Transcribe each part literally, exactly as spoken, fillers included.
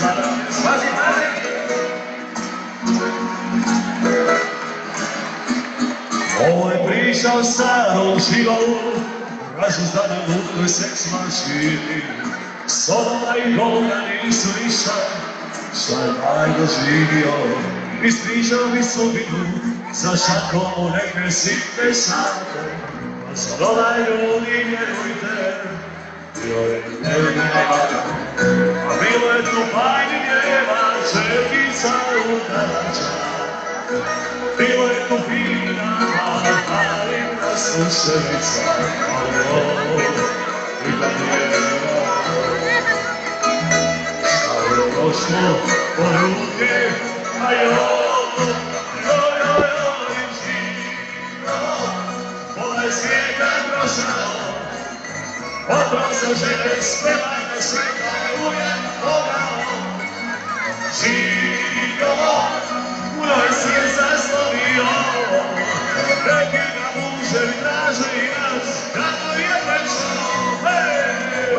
Spazi, pazi! Ovo je priča o starom životu, razuzdanom lutkoj seks mašini. Sodoma i Gomora nisu ništa, šta je maj doživio. Ispričao mi sudbinu, za šakom neke sitne sate. Pa sad ovaj ljudi, vjerujte, bio je nevijaka. A bilo je tu bajni djeva, čekica udarača. Bilo je tu fina, malina sluševica. Alo, i da djeva. Šta je prošlo po ruke, a joj, joj, joj, joj, živo. Ovaj svijet je prošao, odnosa žene spevajne sveta uvijek pogao. Živo, puno je svijet zaslovio, neki ga muževi traže i nas, kako je prešao, hej!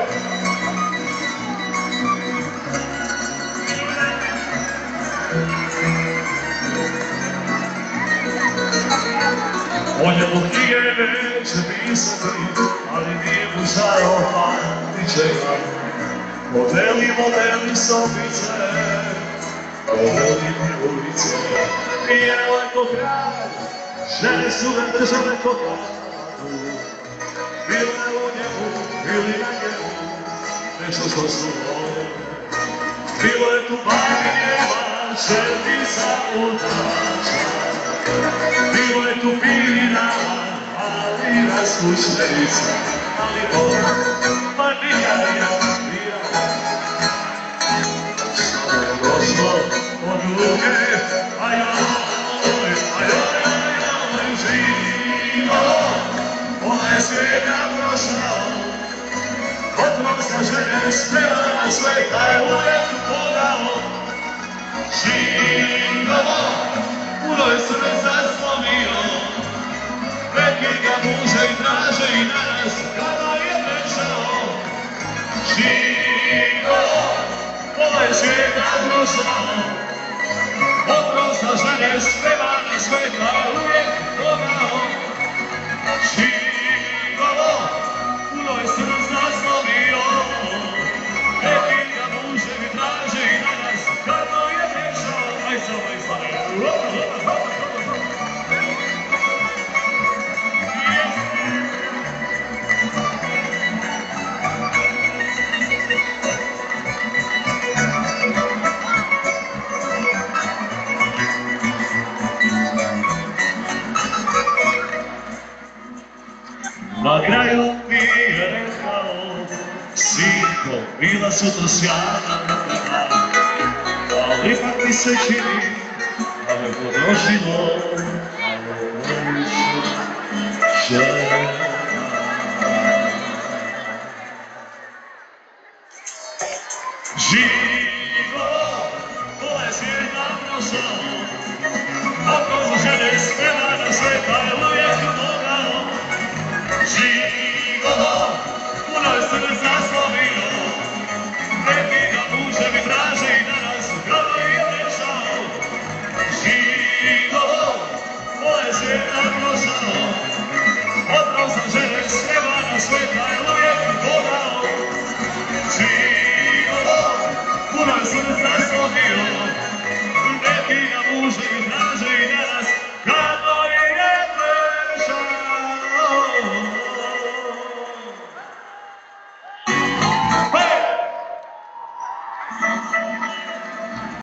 On je u knjige neće pisati, ali nije mu žao pamti čeka. Modeli, modeli sobice, modeli ulice. I evo je ko kraj, žene su ga držale ko kradu. Bile u njemu, bili na njemu, nešto što su vole. Bilo je tu baginjeva, šerpica udarača. Bilo je tu fina, ali raskućenica, ali on, pa nikad nije bio. Šta je došlo od ruke, a joj, a joj, a joj, živo. Ona je svijeta prošao, otrosta žene spevana sveta je uvijek pogao. Živo. Puno je srca slomio, neki ga muže i traže i danas kada je prešao. Živo, ovo je svijeta prošao, oprosta žene spevana sveta uvijek pogao. Živo, puno je srca slomio, neki ga muže i traže i danas kada je prešao. Aj se ovaj stvar. Na kraju mi je rekao, sinko, bila su to sjajna vremena, ali ipak mi se čini da me potrošilo malo više žena. Živo, ovo je svijeta prošao, ako za žene spevana sveta je uvijek mogao. Živo, puno je srca slomio.